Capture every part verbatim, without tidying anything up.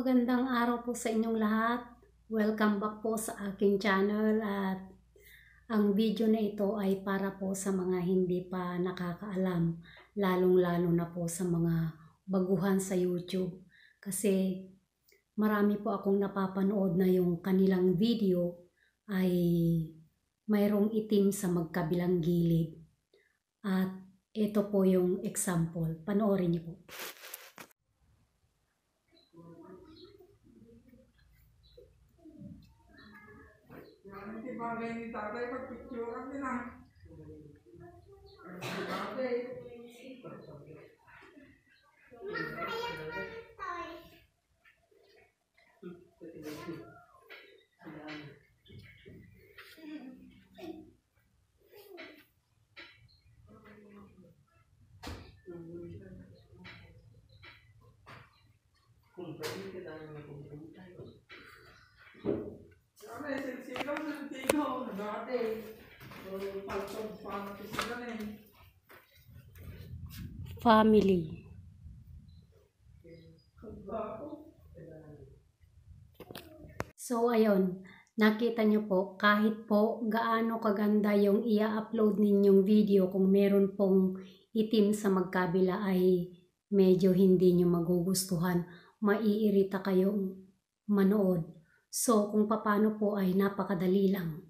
magandang araw po sa inyong lahat. Welcome back po sa aking channel at ang video na ito ay para po sa mga hindi pa nakakaalam, lalong-lalo na po sa mga baguhan sa YouTube. Kasi marami po akong napapanood na yung kanilang video ay mayroong itim sa magkabilang gilid. At ito po yung example. Panoorin niyo po. Hindi bagay ni tatay pagpicturean din ah. Tatay. Kung pwede ka tayo magpupunta tayo. Ano yung silsigaw sa silsigaw na dati. Paltog pa natin sila na eh. Family. So ayun, nakita nyo po, kahit po gaano kaganda yung i-upload ninyong video, kung meron pong itim sa magkabila ay medyo hindi nyo magugustuhan, maiirita kayong manood. So kung paano po ay napakadali lang.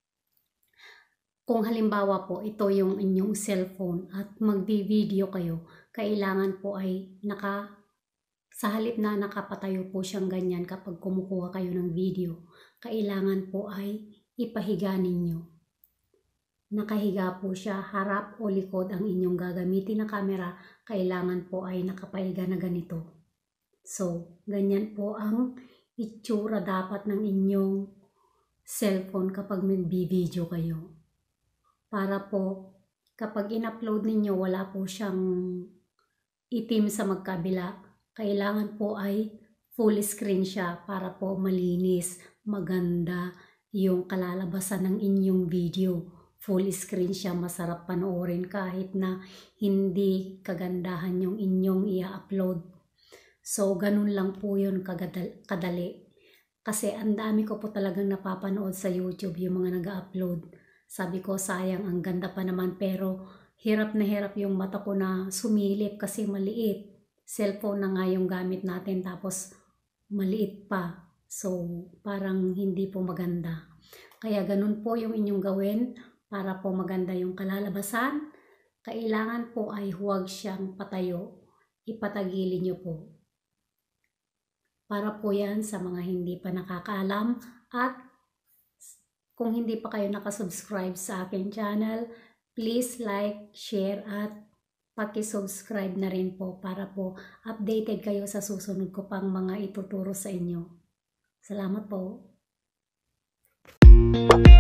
Kung halimbawa po ito yung inyong cellphone at magbi-video kayo, kailangan po ay naka sa halip na nakapatayo po siyang ganyan kapag kumukuha kayo ng video, kailangan po ay ipahiga ninyo. Nakahiga po siya, harap o likod ang inyong gagamitin na camera, kailangan po ay nakapahiga na ganito. So, ganyan po ang itsura dapat ng inyong cellphone kapag mag-video kayo. Para po kapag in-upload ninyo wala po siyang itim sa magkabila, kailangan po ay full screen siya para po malinis, maganda yung kalalabasan ng inyong video. Full screen siya, masarap panoorin kahit na hindi kagandahan yung inyong i-upload. So, ganun lang po yun kadali. Kasi ang dami ko po talagang napapanood sa YouTube yung mga nag-upload. Sabi ko, sayang, ang ganda pa naman, pero hirap na hirap yung mata ko na sumilip kasi maliit. Cellphone na nga yung gamit natin tapos maliit pa. So, parang hindi po maganda. Kaya ganun po yung inyong gawin para po maganda yung kalalabasan. Kailangan po ay huwag siyang patayo. Ipatagilin nyo po. Para po yan sa mga hindi pa nakakaalam. At kung hindi pa kayo nakasubscribe sa aking channel, please like, share at paki-subscribe na rin po para po updated kayo sa susunod ko pang mga ituturo sa inyo. Salamat po.